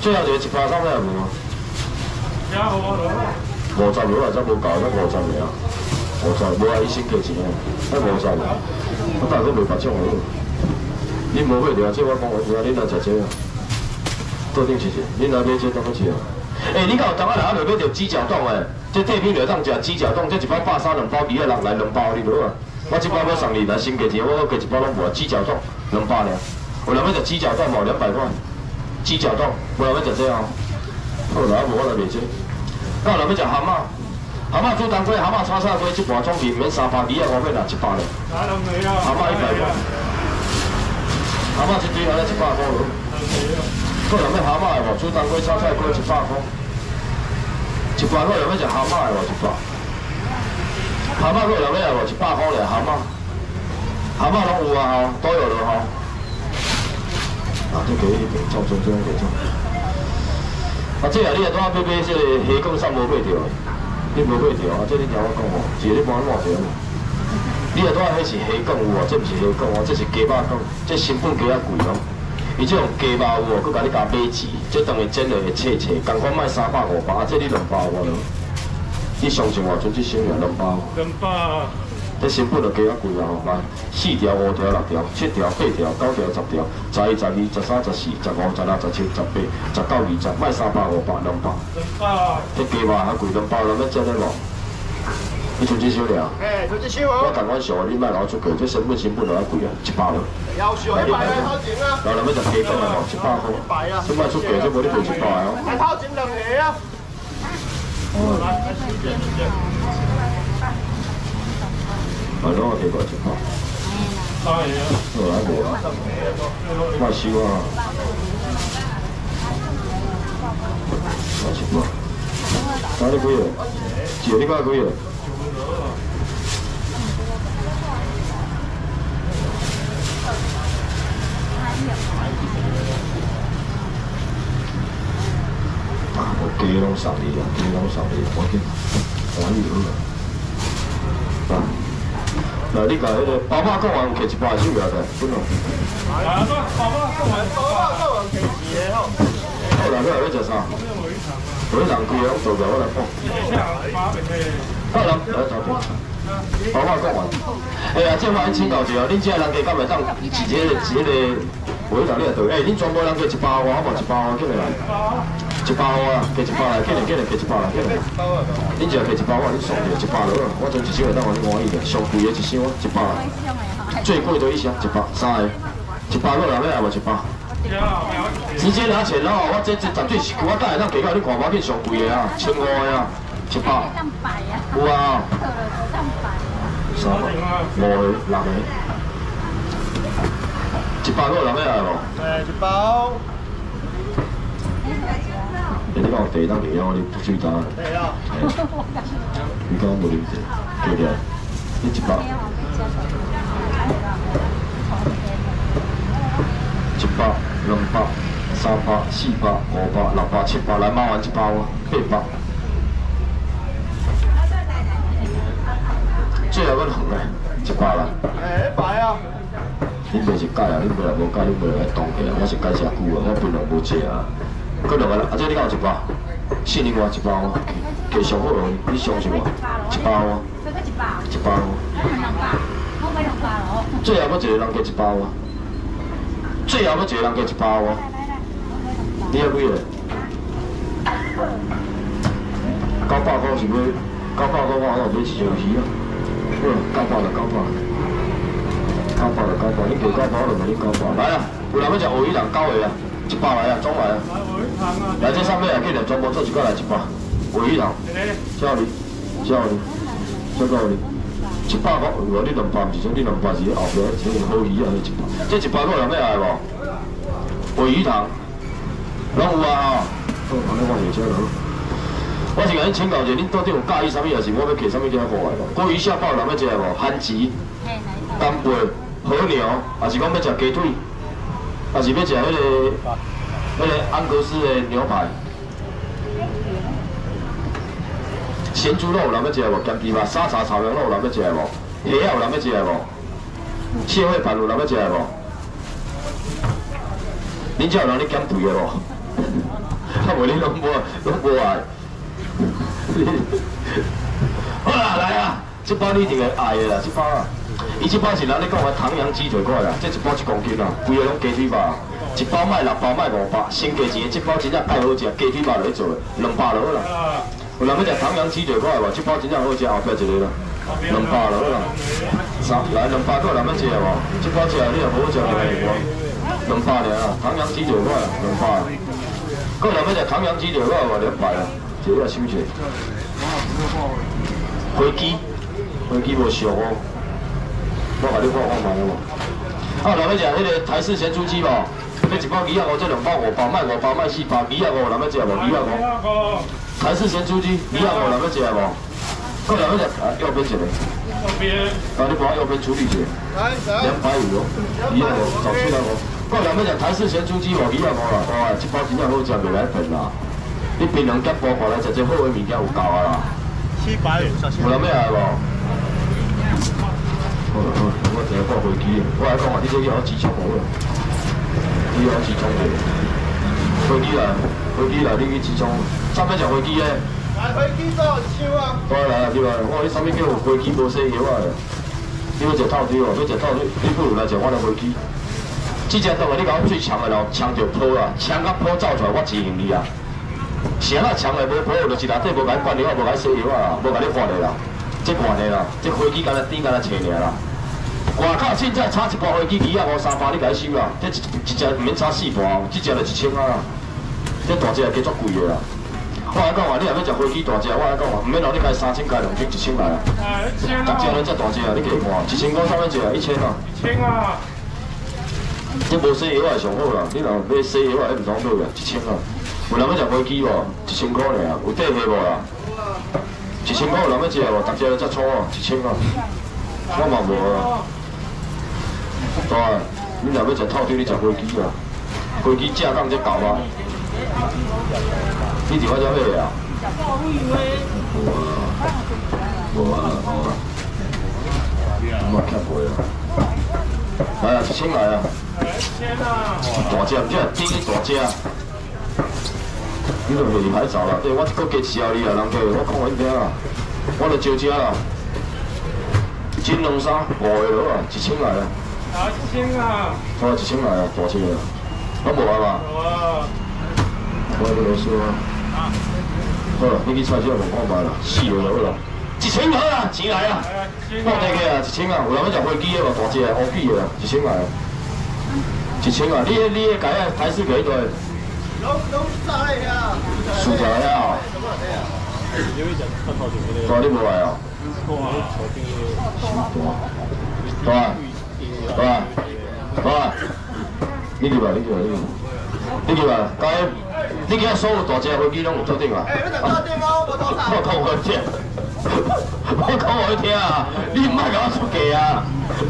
最后一个1包啥物也无啊？50落来才无够，才50个啊，50，无啊，伊先加钱啊，才50个。我大概袂别种个。恁无买着，这我讲，恁来食这啊？桌顶是，恁来买这当去吃啊？你敢有当啊来落买着鸡脚冻诶？这退片就当食鸡脚冻，这1包130，2包2个人来2包，你无啊？我1包要送你来先加钱，我加1包拢无，鸡脚冻200尔。有人要食鸡脚冻无？200块。鸡脚冻，无人要食这哦。好啦，无我来卖这。敢有人要食蛤蟆？蛤蟆煮冬瓜，蛤蟆炒菜瓜，1盘总平免3包2啊，5块啦，100了。蛤蟆100块。蛤蟆一堆安尼100块咯。个人要蛤蟆的无？煮冬瓜、炒菜瓜100块。100块人要食蛤蟆的无？100。蛤蟆个人要无？100块了蛤蟆。蛤蟆拢有啊吼，都有了吼。啊，这个一点照中这样给照。啊，这啊你啊拄仔买这个虾讲啥无买着？你无买着啊？这你听我讲吼，一个你帮我换着。你啊拄仔迄是虾讲有哦，这毋是虾讲哦，这是鸡肉讲，这成本加啊贵哦。伊这用鸡肉有哦，佮甲你加买钱，这当然煎落会脆脆，共款卖300、500，啊这你2包无咯？你上前偌阵这省了2包。200。这成本就加啊贵啊吼，来4条、5条、6条、7条、8条、9条、10条、11、12、13、14、15、16、17、18、19、20，卖300、500、200。这鸡肉还贵2包，人要真的无？你出这收了？出这收哦。我同阮上，你莫老出过，这成本就还贵啊，1包了。夭寿100啊，头前啊。然后人要食鸡肝啊，无100块。这莫出过，这无你卖100哦。来头前2个啊。啊，拢我提过1包。好来无啊？莫收啊！1包。哪里几个？一个你讲几个？啊，我鸡拢送你啊，鸡拢送你，赶紧，赶紧去啊！来，你甲迄个包包讲完，摕1包手摇来，准哦。来，包包讲完摕2个吼。好啦，你后要食啥？每人规个拢做着，我来讲。好啦，来头边。包包讲完。啊，这番请教一下，恁这人家敢会当一个每人你来做？恁全部人加1包哇，好无1包啊，紧来。1包啊，加1包来，紧来加1包来，紧来。恁只加1包，我恁送着1包落，我存1箱会当互你满意的，上贵的1箱1包来，最贵的1箱1包，3个，1包落来要无1包？直接拿钱咯，我这绝对是我等下当加到你看无紧上贵的啊，1500的啊，1包。有啊。3个、5个、6个，1包落来要无？1包。你讲有茶当饮料，你不水干？对啊。你讲无啉茶，对不对？你1包。1包、2包、3包、4包、5包、6包、7包，来买完1包啊，8包。最后要两个，1包啦。100啊。恁袂是改啊，恁袂来无改，恁袂来冻起啊，我是改遮久啊，我本来无食啊。搁两个啦，啊这你敢有1包？信另外1包啊，加上好容易，你相信我？1包啊。1包。最后要一个人加1包啊。最后要一个人加1包啊。你要几个？900块是要900块，我有买1条鱼啊。900了，900了，900了，900，你加900，我就卖你900。来啊，有人要食鲔鱼蛋9个啊，100来啊，装来啊。来这上面啊，紧来全部做1个来100，鲔鱼蛋，叫你，叫你，100块，如果你2包唔是说你2包是后边这个好鱼啊，这1包，这1包有人要来无？鲔鱼蛋，拢有啊吼。好，安尼我就这咯。我是甲恁请教者，恁到底有介意啥物，还是我要摕啥物给他过来无？国鱼下包人要食无？番薯、干贝、和牛，还是讲要食鸡腿，还是要食迄个安格斯的牛排？咸猪肉有人要食无？咸猪肉、沙茶炒羊肉有人要食无？虾仔有人要食无？蟹血饭有人要食无？恁遮有人咧减肥的无？ 无你拢无爱。好啦，来啊！这包你一定会爱的啦，这包啊！伊这包是咱咧讲的唐扬鸡腿块啦，这一包1公斤啦，规个拢鸡腿肉，一包卖6包卖500，先价钱的这包真正介好食，鸡腿肉落去做的，200就好啦。有人要食唐扬鸡腿块无？这包真正好食，后壁一个啦，200就好啦。来200个人要食无？这包食你若无好食就卖200尔，唐扬鸡腿块200。个人要食唐扬鸡腿块无？200啊，一个收者。飞机无俗哦。 我甲你看看卖无？啊，人要食迄个台式咸猪鸡无？这一包250，这2包500，卖500，卖400，250人要食无？250。台式咸猪鸡250人要食无？个人要食右边一个。右边。啊，你帮我右边处理一下。200有哦，250找出来无？个人要食台式咸猪鸡无？250啦，哇，这包真正好食，袂来骗啦。你平常夹包过来食这好的物件有够啊啦。700元，有人要来无？ 好，我一下看飞机，我来讲啊，你这要机枪好啦，你要机枪的，飞机来，你去机枪，啥物食飞机咧？来飞机做1箱啊！来，对啊，我你啥物叫有飞机无洗药啊？你要食透对哦，要食透你不如来食我的飞机。这只东西你甲我最强的咯，枪着泡啊，枪甲泡走出来，我支持你啊。谁啊枪的无泡，就是内底无甲管理好，无甲洗药啊，无甲你换的啦。 这换的啦，这飞机敢若顶敢若切尔啦。外口凊彩差一包飞机250、300，你甲伊收啦。这一只毋免差4包，这只就1000啊啦。这大只加足贵的啦。我来讲话，你若要食飞机大只，我来讲话，毋免让你开3000开2千1000来啊。大只咱这大只啊，你加看，1000块啥物只啊？1000啊。1000啊。这无洗药啊上好啦，你若买洗药啊，还毋通买啊，1000啊。有人要食飞机无？1000块尔，有底货无啦？1000块有人要食无？大家才错哦，1000啊，我嘛无啊。对啊，你若要食透底，你食飞机啊。飞机正港才够啊。你伫我遮买啊？无啊，我欠过啊。来啊，1000来啊。大只，这顶个大只。 你就袂歹走啦，对我搁加吃你啊，人家我讲你听啦，我就招车啦，金龙衫5个落啊，1000来啊。啊，1000啊。好，1000来啊，大车啊。我无啊嘛。无啊。我要螺丝啊。好啦，你去菜市场问看卖啦，4个落啦，1000好啦，钱来啊。我地个啊，1000啊，有人要食飞机的无大只的，乌比的啦，1000来啊。1000啊，你个改啊，台式几多？ 拢炸嘞呀！薯条呀！大你无来哦？大，你去吧，你去吧，你今所有大只飞机拢有做顶啊？你做到顶吗？我讲我听，我讲我听啊！你唔莫甲我出价啊！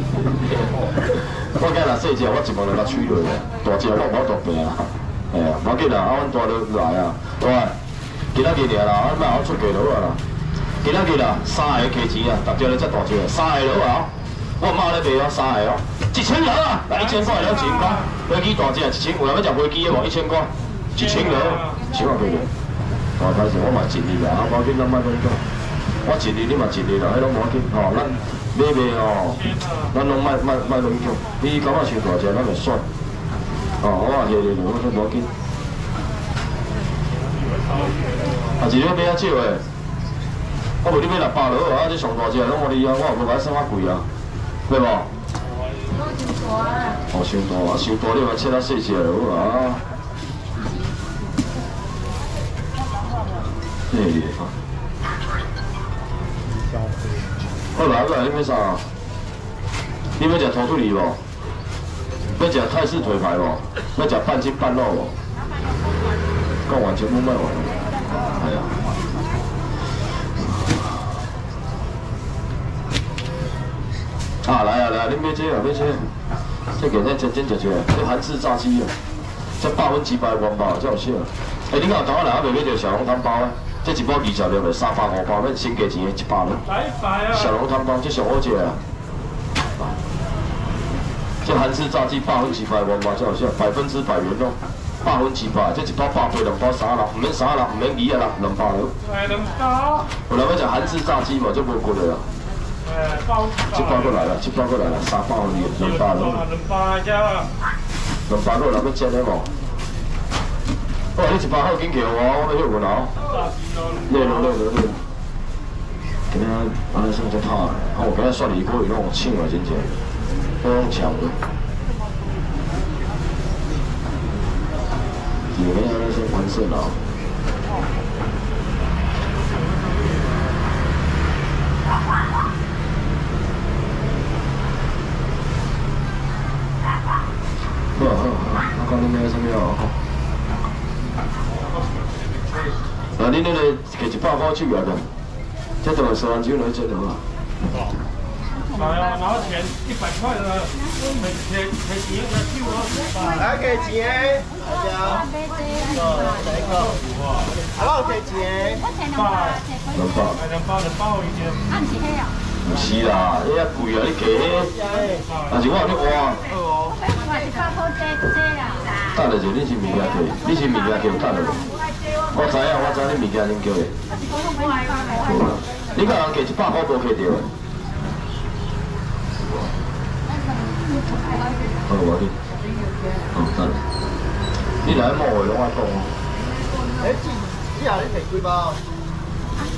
我今若细只，我一问就甲吹落去，大只我无多病啊！ 哎呀，无要紧啦，啊，阮大佬来啊，对，今仔日尔啦，啊，莫好出价落啊啦。今仔日啦，3个价钱啊，大只咧才大只，3个落啊，我妈咧卖哦，3个哦，1000落啊，来1000块了1000块，飞机大只1000，有人要食飞机的无？1000块，1000落，1000块几个？哦，歹势，我嘛尽力啦，啊，无要紧，咱莫讲讲，我尽力，你嘛尽力啦，迄拢无要紧，吼，咱买吼，咱拢莫拢讲，你感觉伤大只，咱就算。 哦，我也是，我都无紧。啊，一日买较少诶，我无你买600落啊，这上大只拢无你啊，我也无甲你算较贵啊，对无？哦，伤大啊，伤大你嘛切较细只就好啊。好啦，来，你要啥？你要食土兔梨无？ 要食泰式腿排无？要食半斤半肉无？讲完全部卖完了。哎呀！啊，来啊来啊！你买这啊买这，这个咱真真食出来，这韩式炸鸡啊，这100分几百元吧，这有少。哎，你讲台湾人还袂买着小笼汤包啊？这一包20粒的，300、500，免先价钱的100了。小笼汤包这上好食啊！ 这韩式炸鸡100分几百元嘛，这好像100%原肉， 100分200，这一包180、2包36，唔免36，唔免2啊啦，200了。 哎，2包。 有人要食韩式炸鸡嘛，就无骨的啦。这包过来了，这包过来了，3包你200了。 200呀。 200个人要煎的无？哦，你一包好紧叫我，我要休困哦。累了。今仔安尼算只拍，我今仔刷离锅，伊拢有抢啊，真正，都拢抢的。你们安尼先完事了。好，我讲恁那个什么哦？啊，恁那个摕100块手来个，这等于12酒来煎好啊。 拿钱100块的，给钱的去我。 来给钱，大家。来一个。还要给钱。 200 一件。 唔是啦，迄遐贵啊！你加迄，但是我有咧换。等下就你是物件摕，你是物件摕等下。我知影，你物件恁叫的。你甲人加100块无摕到的。好，我去。好，等下。你来摸的拢爱讲。 你下你摕几包？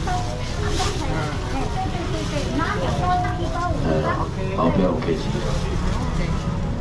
后壁有客气。